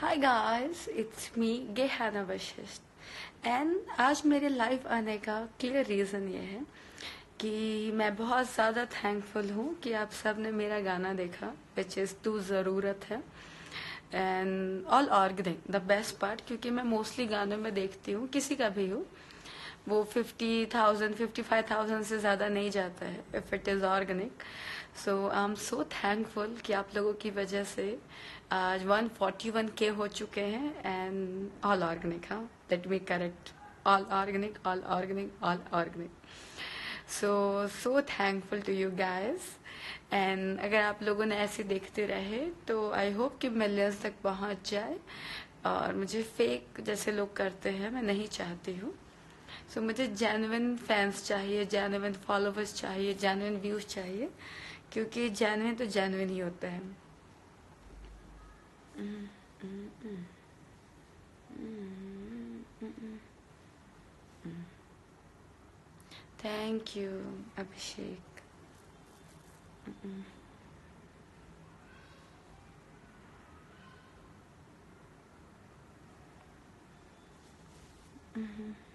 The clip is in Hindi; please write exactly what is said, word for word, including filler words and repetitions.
Hi guys, it's me Gehana Vashisht. And आज मेरे लाइव आने का क्लियर रीज़न ये है कि मैं बहुत ज़्यादा थैंकफुल हूँ कि आप सब ने मेरा गाना देखा, विच इज़ तू ज़रूरत है। And all organic the best part, क्योंकि मैं मोस्टली गानों में देखती हूँ, किसी का भी हो, वो fifty thousand fifty five thousand से ज़्यादा नहीं जाता है if it is organic. So I am so thankful कि आप लोगों की वजह से आज वन फोर्टी वन के हो चुके हैं। एंड ऑल ऑर्गेनिक, हाँ, let me correct, all organic, all organic, all organic. So so thankful to you guys. And अगर आप लोगों ने ऐसे देखते रहे तो आई होप कि मिलियंस तक पहुंच जाए। और मुझे फेक जैसे लोग करते हैं मैं नहीं चाहती हूँ। सो so, मुझे जेन्युइन फैंस चाहिए, जेन्युइन फॉलोवर्स चाहिए, जेन्युइन व्यूज चाहिए, क्योंकि जेन्युइन तो जेन्युइन ही होता है। Thank you Abhishek. Mm-hmm.